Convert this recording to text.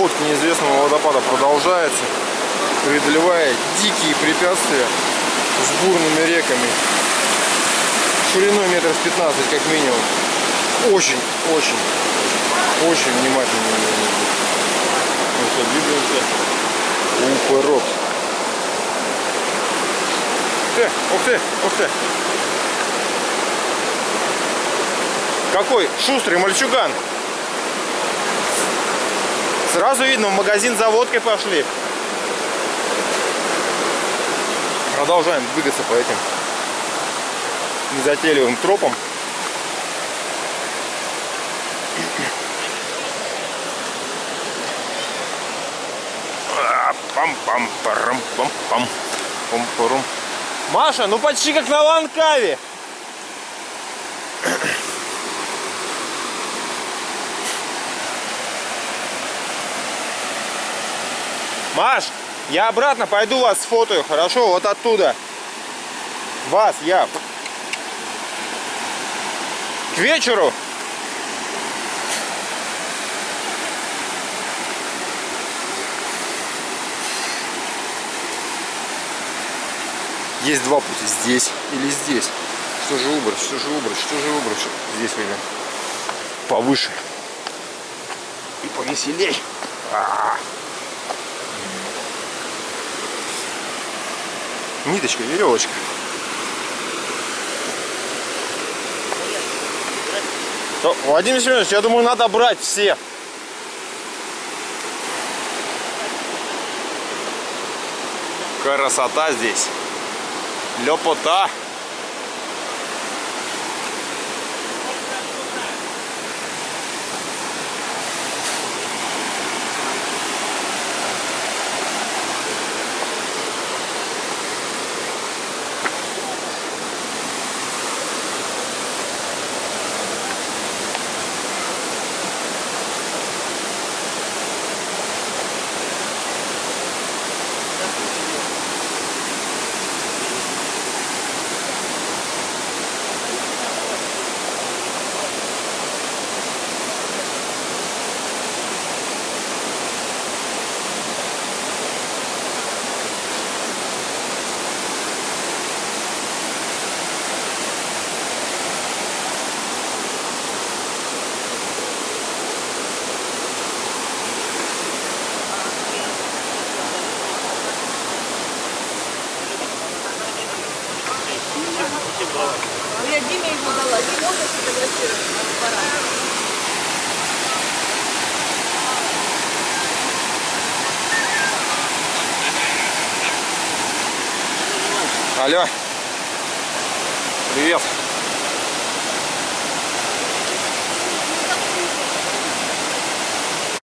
обходка неизвестного водопада продолжается, преодолевая дикие препятствия с бурными реками. Шириной метров 15 как минимум. Очень внимательно нужно быть. Ну что, двигаемся. Упорот. Ух ты, ух ты. Какой шустрый мальчуган. Сразу видно, в магазин за водкой пошли. Продолжаем двигаться по этим незатейливым тропам. Пам-пам-парам-пам-пам. Маша, ну почти как на Ланкаве. Маш, я обратно пойду вас сфотою, хорошо? Вот оттуда. Вас, я. К вечеру. Есть два пути, здесь или здесь. Что же выбрать, что же выбрать, что же выбрать? Здесь выберем. Повыше. И повеселей. Ниточка, веревочка. То, Владимир Семенович, я думаю, надо брать все. Красота здесь. Лепота. Я Диме его дала. Не можно фотографировать на аппарат. Алло. Привет.